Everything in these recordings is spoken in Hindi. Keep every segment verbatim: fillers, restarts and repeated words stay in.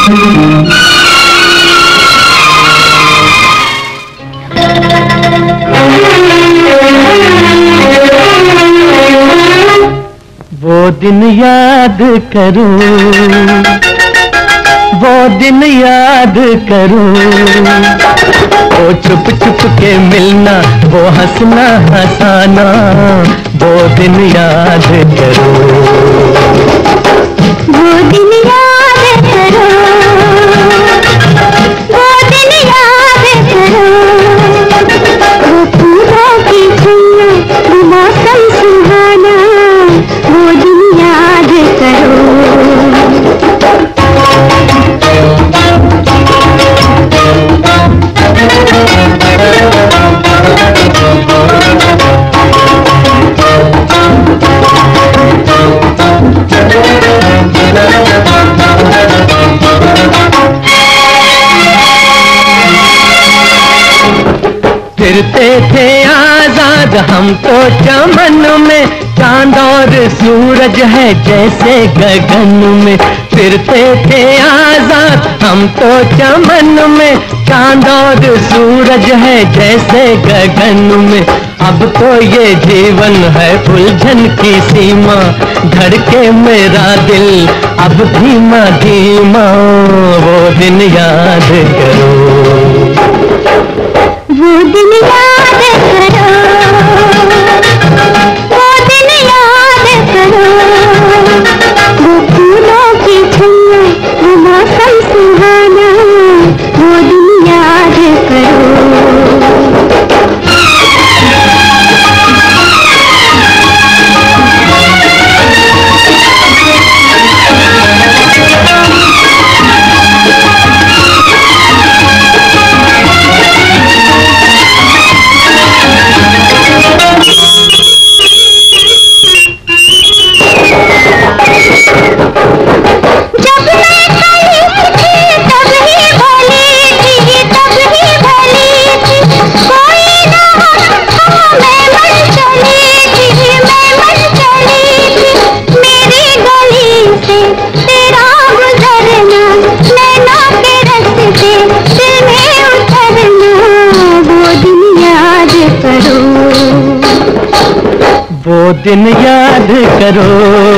वो दिन याद करो, वो दिन याद करो, वो छुप छुप के मिलना, वो हंसना हंसाना, वो दिन याद करो, वो दिन याद करो, वो दिन याद करो, वो फूलों की छाया, वो मौसम सुहाना, वो दिन याद करो। फिरते थे आजाद हम तो चमन में, चांद और सूरज है जैसे गगन में। फिरते थे आजाद हम तो चमन में, चांद और सूरज है जैसे गगन में। अब तो ये जीवन है उलझन की सीमा, धड़के मेरा दिल अब धीमा धीमा, वो दिन याद करो, वो दिन याद करो, वो दिन याद करो, वो फूलों की छाया, वो मौसम सुहाना, वो दिन याद करो। वो दिन याद करो,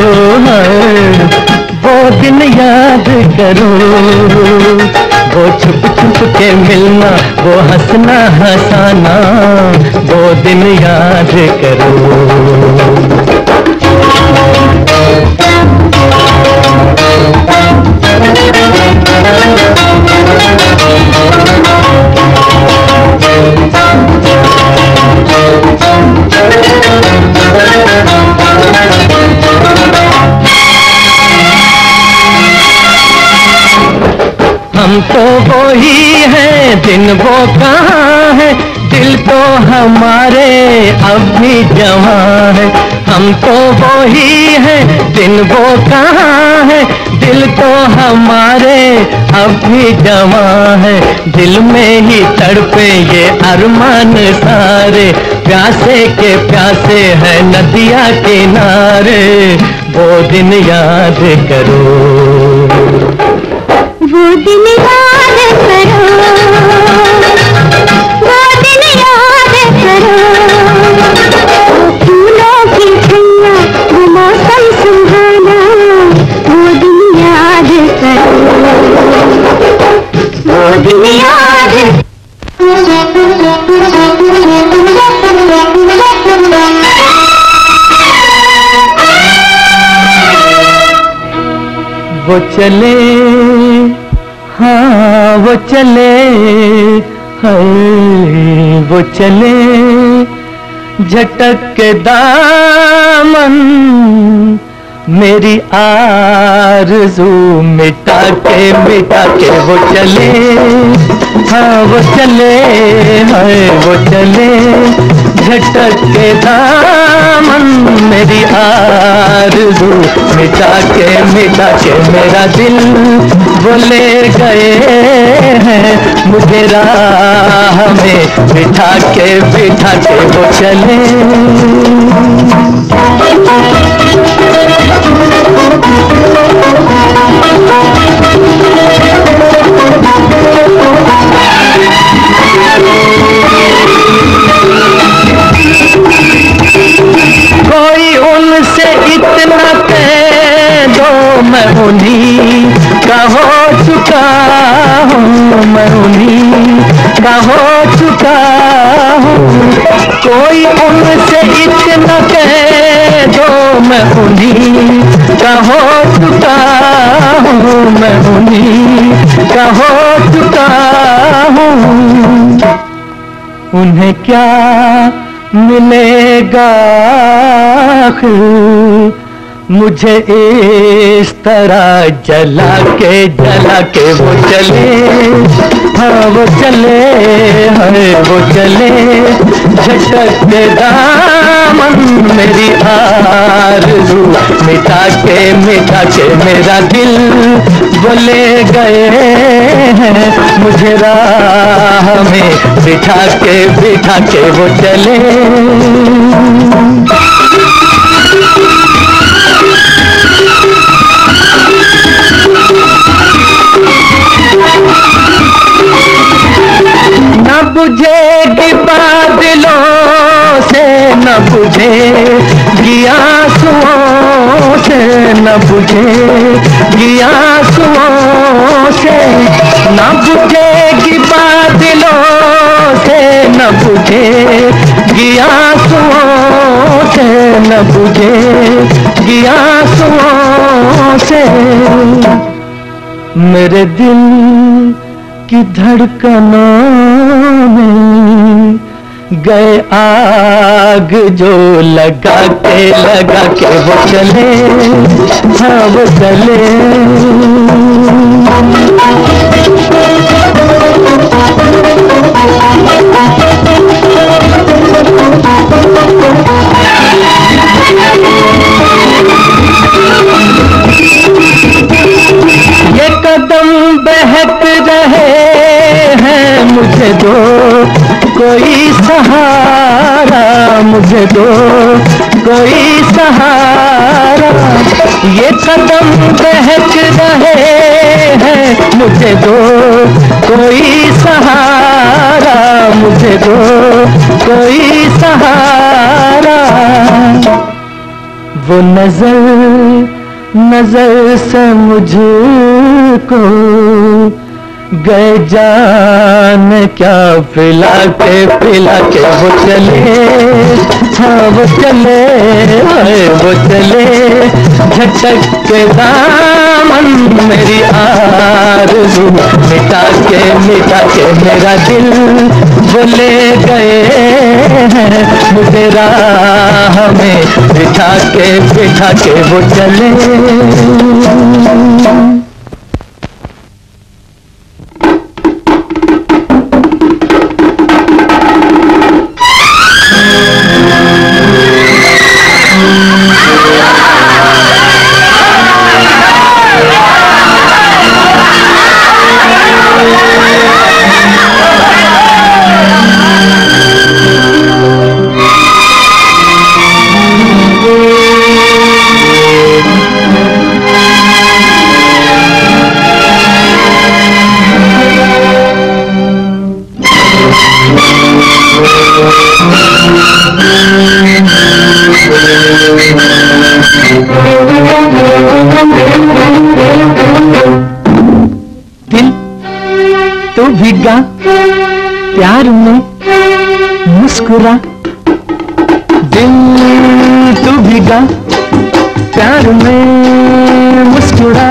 वो दिन याद करो, वो छुप छुप के मिलना, वो हंसना हंसाना, वो दिन याद करो। हम तो वो ही हैं, दिन वो कहाँ है, दिल तो हमारे अब भी जवां है। हम तो वो ही हैं, दिन वो कहाँ है, दिल तो हमारे अब भी जवां है। दिल में ही तड़पे ये अरमान सारे, प्यासे के प्यासे है नदिया किनारे, वो दिन याद करो, वो दिन याद करो, वो दिन याद करो, वो फूलों की छाया, वो मौसम सुहाना, वो दिन याद करो, वो दिन याद। वो चले, हाँ वो चले, हाय वो चले, झटक के दामन मेरी आरज़ू मिटा के मिटा के वो चले, हाँ वो चले, हाय वो चले, झटक के दामन मेरी आरज़ू मिटा के मिटा के मेरा दिल वो ले गए हैं मुझे राह में बिठा के बिठा के वो चले। कोई उनसे इतना कह दो मैं उन्हीं का हो चुका हूँ, मैं उन्हीं का हो चुका हूँ। उन्हें क्या मिलेगा मुझे इस तरह जला के जला के वो चले, हाँ वो चले, हाँ वो चले, झटक के दामन मेरी आरज़ू मिटा के मिटा के मेरा दिल वो ले गए हैं, मुझे राह में बिठा के बिठा के वो चले। न बुझेगी बादलों से, न बुझेगी आंसुओं से, न बुझेगी आंसुओं से, न बुझेगी बादलों से, न बुझेगी आंसुओं से, न बुझेगी आंसुओं से। मेरे दिल की धड़कनों में गए आग जो लगा के लगा के वो चले, हाँ वो चले। ये कदम बहक रहे हैं, मुझे दो कोई सहारा, मुझे दो कोई सहारा। ये कदम बहक रहे हैं, मुझे दो कोई सहारा, मुझे दो कोई सहारा। वो नजर नजर से मुझको गए जान क्या पिला के पिला के वो चले, हाँ वो चले, वो चले, झटक के दामन मेरी आरज़ू मिटा के मिटा के मेरा दिल वो ले गए हैं, मुझे राह में बिठा के बिठा के वो चले। दिल तो भीगा प्यार में मुस्कुरा, दिल तो भीगा प्यार में मुस्कुरा।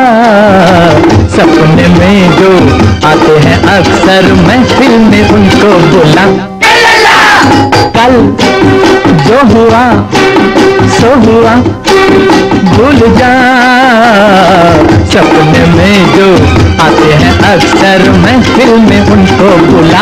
सपने में जो आते हैं अक्सर महफिल में उनको बुला। कल जो हुआ सो हुआ भूल जा, सपने में जो आते हैं अक्सर महफिल में उनको बुला।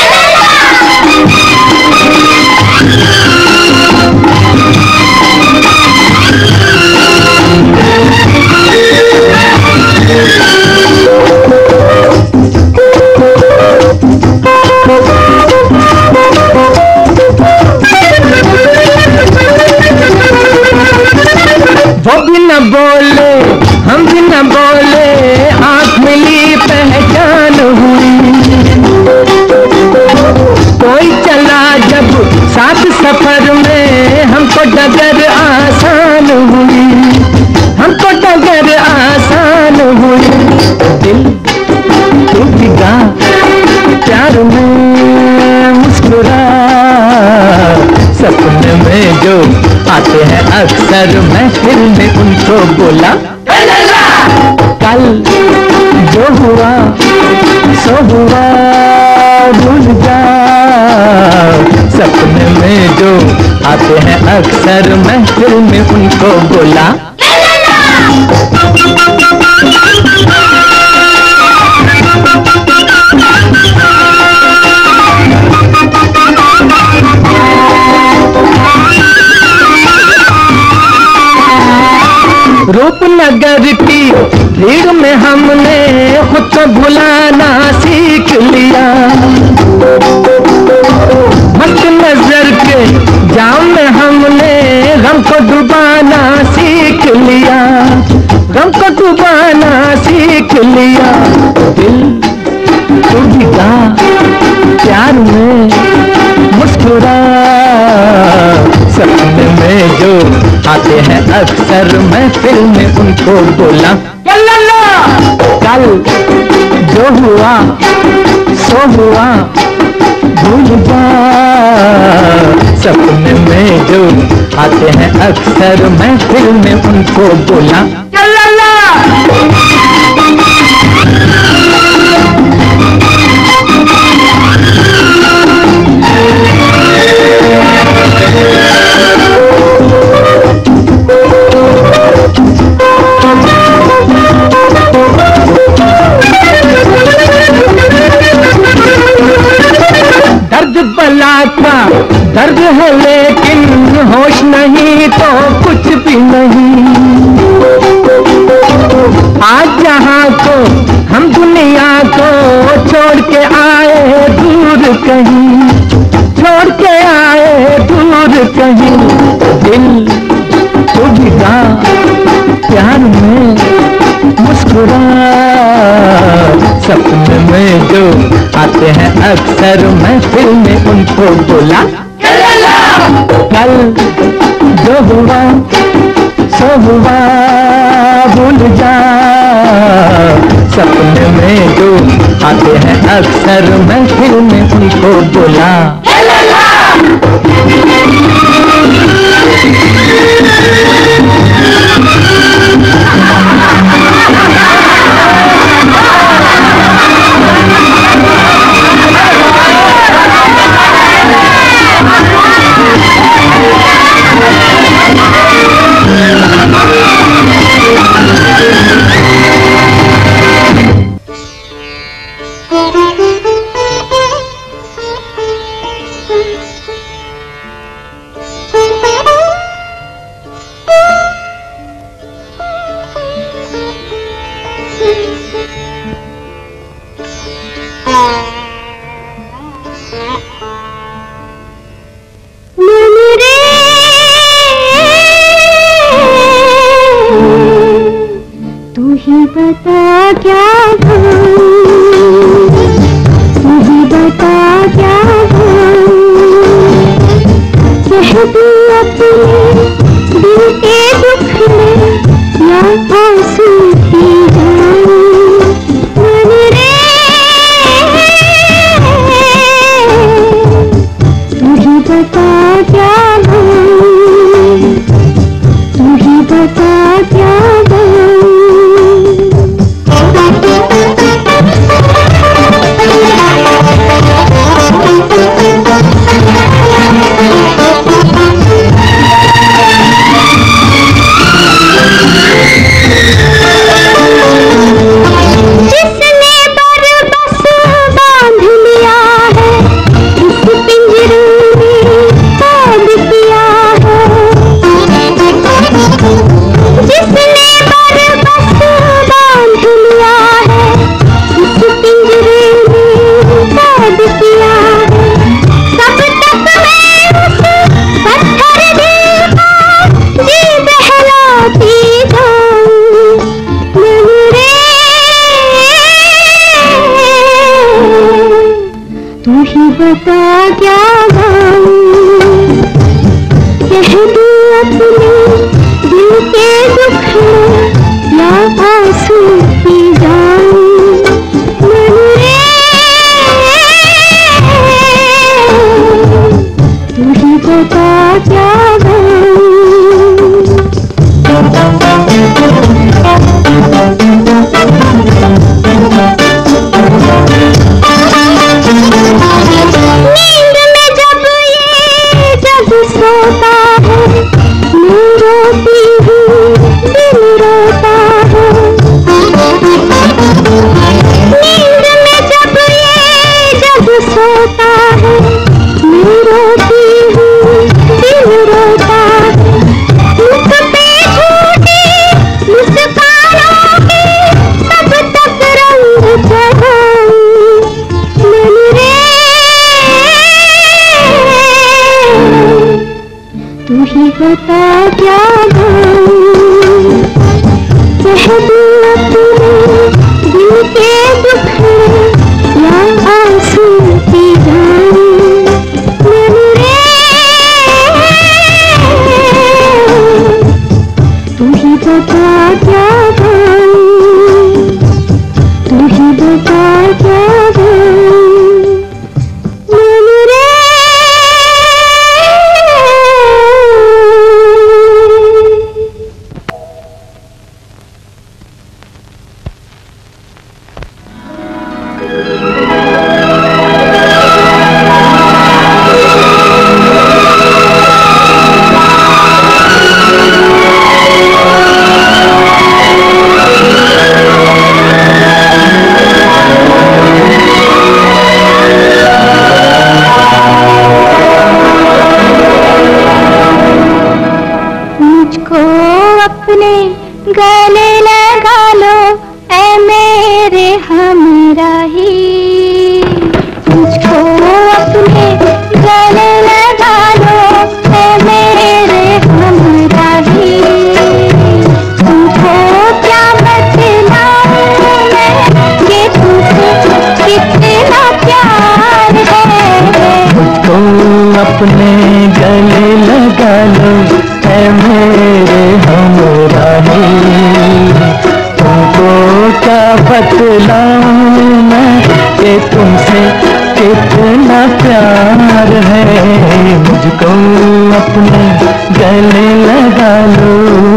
वो भी न बोले हम भी न बोले, आँख मिली पहचान हुई। कोई चला जब साथ सफर में हमको डगर आसान हुई, हमको डगर आसान हुई। दिल टूट गया प्यार में मुस्कुरा, सपने में जो आते हैं अक्सर महफिल में उनको बोला कल जो हुआ सो हुआ भूल जा। सपने में जो आते हैं अक्सर महफिल में उनको बोला रूपनगर की भीड़ में हमने खुद को भुलाना सीख लिया। मस्त नजर के जाम में हमने गम को डुबाना सीख लिया। गम को डुबाना सीख लिया। दिल टूटा प्यार में मुस्कुरा। सपने में जो आते हैं अक्सर महफिल में उनको बोला कल जो हुआ सो हुआ भूल जा। सपने में जो आते हैं अक्सर महफिल में उनको बोला बला का दर्द है लेकिन होश नहीं तो कुछ भी नहीं। आज जहाँ को हम दुनिया को छोड़ के आए दूर कहीं, छोड़ के आए दूर कहीं। दिल टूटा प्यार में मुस्कुरा। सपने में जो आते हैं अक्सर महफिल में उनको बोला कल जो हुआ सो हुआ भूल जा। सपने में जो आते हैं अक्सर महफिल में उनको बोला बता क्या तुझे बता क्या कहती अपने दिल के दुख में या आंसू की मन रे तुझे बता क्या तुझे बता क्या क्या नींद में जब ये जब सोता है मैं रोती हूँ दिल रोता है। नींद में जब ये जब सोता है मैं रोती हूँ दिल रोता है। मुख पे झूठी मुस्कानों की तब तक रंग चढ़ाऊं मन रे। तू ही बता क्या गाऊं कह दूं अपने दिल के दुख या आंसू पी जाऊं मन रे। तू ही बता क्या गाऊं तू ही बता क्या गाऊं मन रे। मुझको अपने गले लगा लो ऐ मेरे हमराही। मुझको अपने गले लगा लो ऐ मेरे हमराही। तुमको क्या बतलाऊं मैं कि तुझसे कितना प्यार है। मुझको अपने गले लगा लो ऐ मेरे हमराही। तुमको क्या बतलाऊं मैं कि तुमसे कितना प्यार है। मुझको अपने गले लगा लो।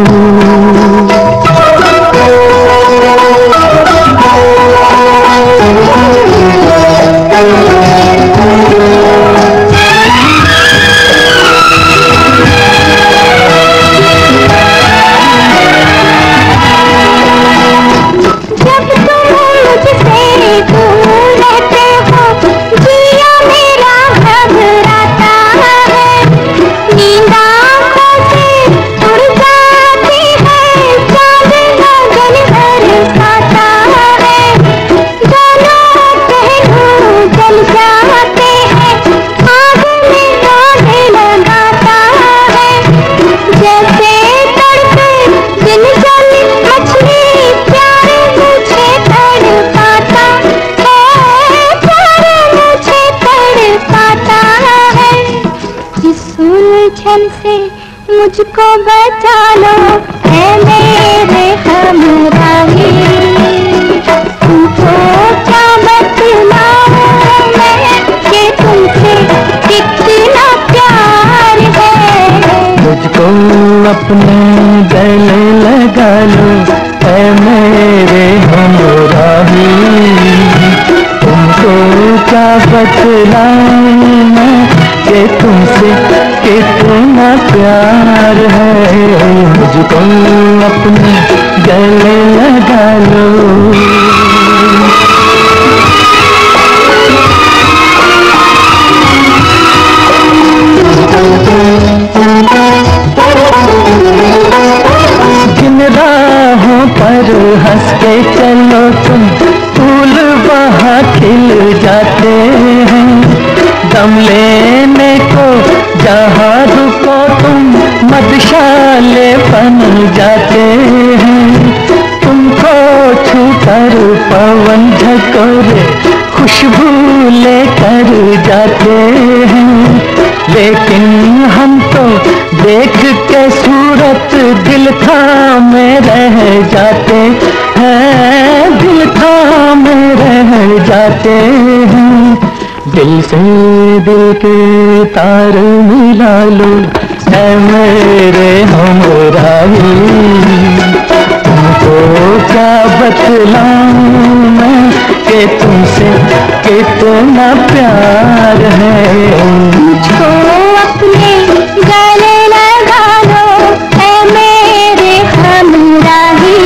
से मुझको बचा लो ऐ मेरे हमराही। तुमको क्या बतलाऊं मैं कि तुमसे कितना प्यार है। मुझको अपने गले लगा लो ऐ मेरे हमराही। तुमको क्या बतलाऊं मैं कि तुमसे कितना प्यार है। मुझको अपने गले लगा लो। जिन राहों पर हंस के चलो तुम फूल वहाँ खिल जाते हैं। दम लेने को जहाँ रुको तुम मधुशाले बन जाते हैं। तुमको छूकर पवन झकोरे खुशबू लेकर जाते हैं। लेकिन हम तो देख के सूरत दिल थामे रह जाते हैं। दिल थामे रह जाते हैं। दिल से दिल के तार मिला लो है मेरे हमराही। तुमको क्या बतलाऊं मैं कि तुमसे कितना प्यार है। मुझको अपने गले लगा लो ऐ मेरे हमराही।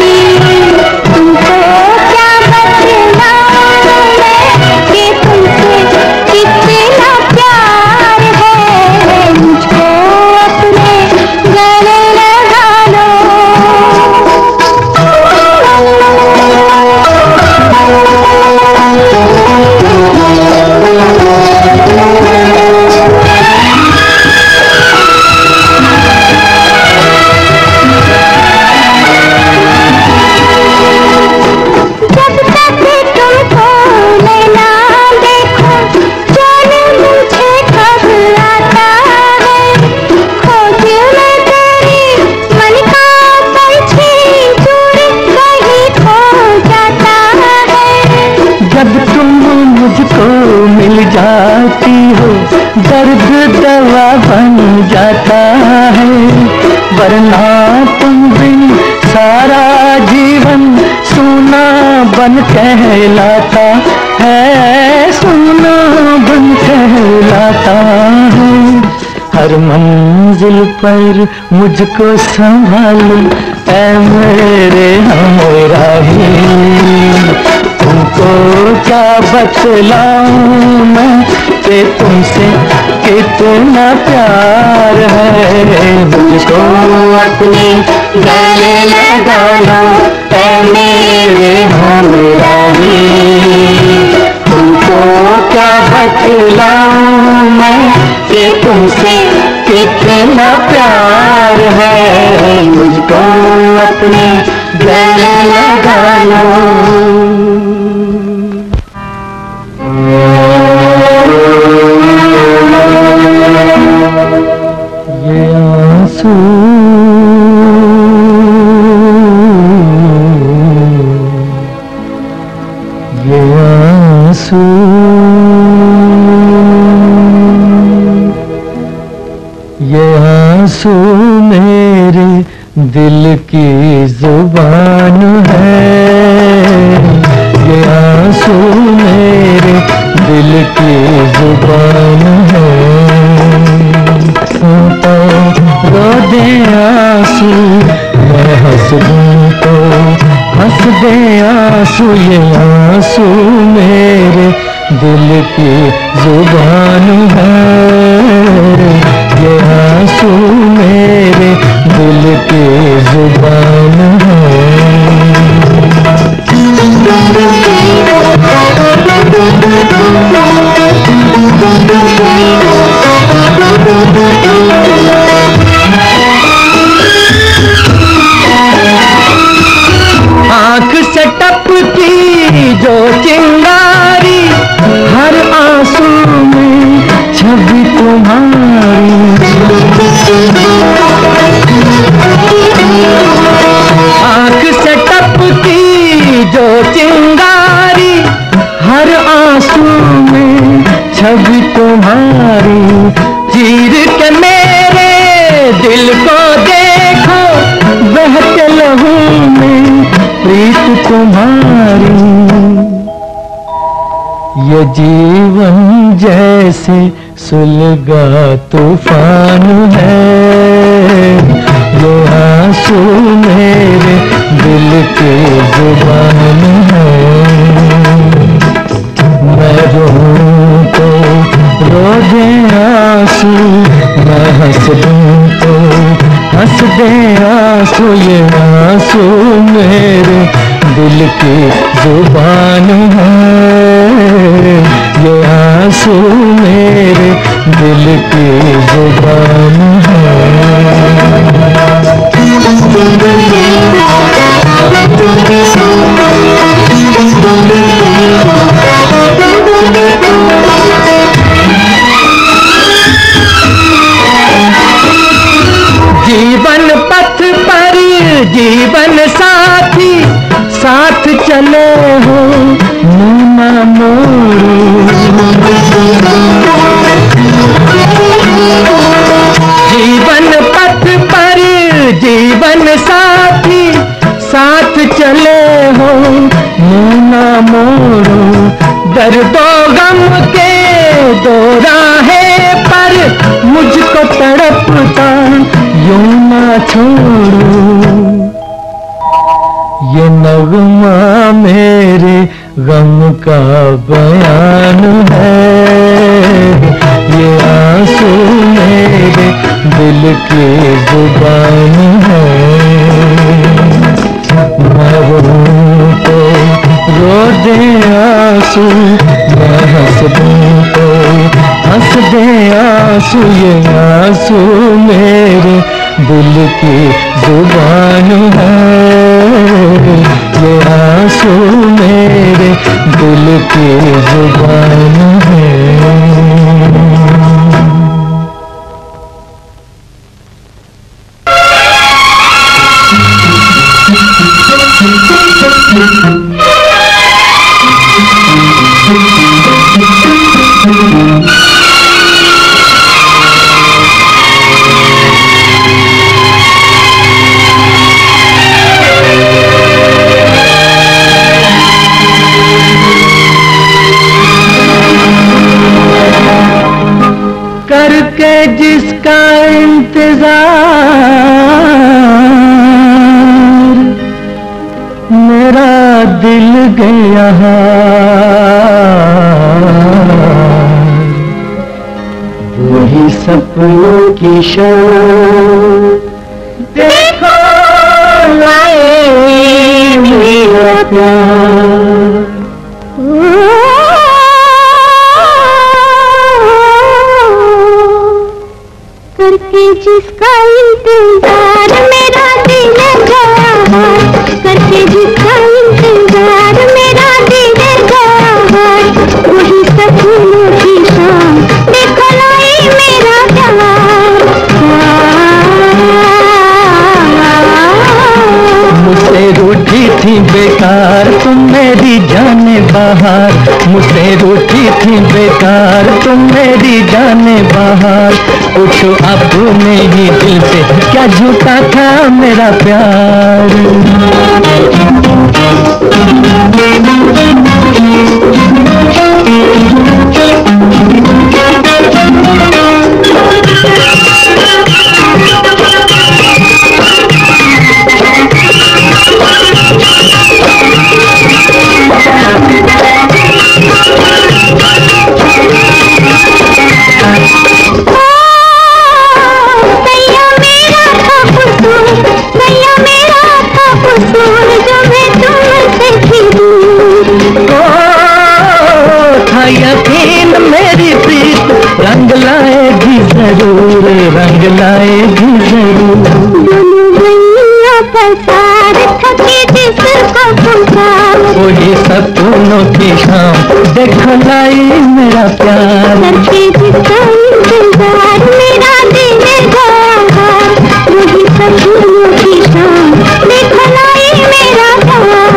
तुमको क्या बतलाऊं मैं कि तुमसे कितना प्यार है। मुझको अपने गले लगा लो। जाती हो दर्द दवा बन जाता है, वरना तुम बिन सारा जीवन सूना बन कहलाता है, सूना बन कहलाता है। हर मंजिल पर मुझको संभालो ऐ मेरे हमराही। तुमको क्या बतलाऊं मैं कि तुमसे कितना प्यार है। मुझको अपने गले लगा लो ऐ मेरे हमराही। तुमको क्या बतलाऊं मैं कि तुमसे कितना प्यार है। मुझको अपने गले लगा लो। ये आंसू ये आंसू ये आंसू मेरे दिल की जुबान है। ये आंसू मेरे दिल की जुबान है। तो रो दे आंसू मैं हंस दूं तो हंस दे आंसू। ये आंसू मेरे दिल की जुबान है। ये आंसू मेरे दिल की जुबान है। आँख से टपकी जो चिंगारी, हर आंसू में छवि तुम्हारी। आँख से टपकी जो चिंगारी, हर आंसू में छवि तुम्हारी। चीर के मेरे दिल को देखो, बहते लहू में प्रीत तुम्हारी। ये जीवन जैसे सुलगा तूफान है। ये आंसू मेरे दिल की जुबान है। मैं रोऊं तो रो दे आंसू, मैं हंस दूं तो हंस दे आंसू। ये आंसू मेरे दिल की जुबान है। ये आंसू मेरे दिल की जुबान है। जीवन पथ पर जीवन साथी साथ चले हो मुन्ना मोरू। जीवन जीवन साथी साथ चले हो, मुँह ना मोड़ो दर्दो गम के दो राहें पर मुझको तड़पता यूं ना छोड़ो। ये नगमा मेरे गम का बयान है, ये आंसू मेरे दिल की जुबान है। मरूं तो रो दे आंसू, मैं हंस दूं तो हंस दे आंसू, ये आंसू मेरे दिल की जुबान है, ये आंसू मेरे दिल की जुबान है। करके जिसका इंतजार मेरा दिल गया, वही सपनों की शान देखो लाए मेरा प्यार। करके जिसका इंतजार मेरा दिल गया, करके जिसका इंतजार मेरा दिल गया, वही सपनों की शाम देखो लाई मेरा प्यार। मुझसे रूठी थी बेकार तुम मेरी जाने बहार, मुझसे रूठी थी बेकार तुम मेरी जाने बहार। पूछो अपने ही दिल से क्या झूठा था मेरा प्यार। यकीन मेरी प्रीत रंग लाएगी जरूर, रंग लाएगी जरूर। पसार थके जिसको पुकार, वही सपनों की शाम देखो लाई मेरा प्यार। करके जिसका इंतजार मेरा दिल गया, वही सपनों की शाम देखो लाई मेरा प्यार।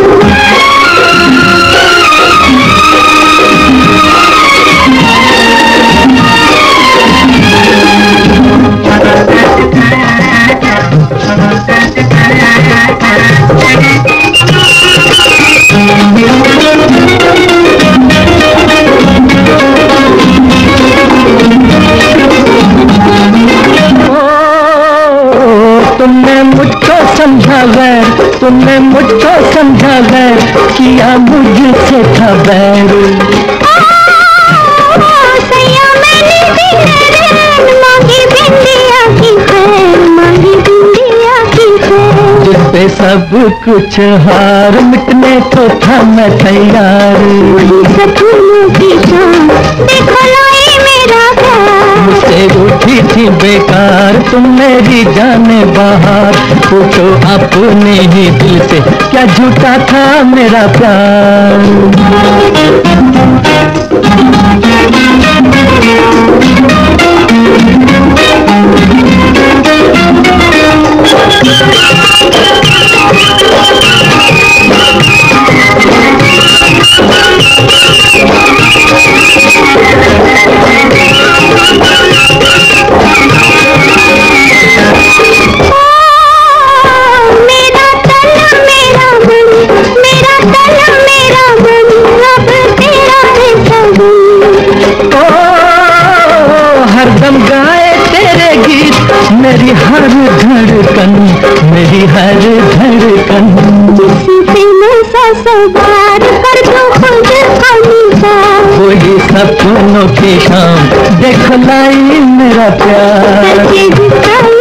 तुमने मुझको समझा गैर, तुमने मुझको समझा गैर, किया मुझसे था बैर। मांगी बिंदिया की खैर, मांगी बिंदिया की खैर। जिस पे सब कुछ हार मिटने को था मैं तैयार। सपनों की शाम देखो लाई मेरा प्यार। मुझसे रूठी थी बेकार तुम मेरी जाने बहार। पूछो अपने ही दिल से क्या झूठा था मेरा प्यार। गीत मेरी हर धड़कन, मेरी हर धड़कन। जिस पे मैं सवार कर दो खुद हमेशा, वही सपनों की शाम देखो लाई मेरा प्यार। सच्चे जिसका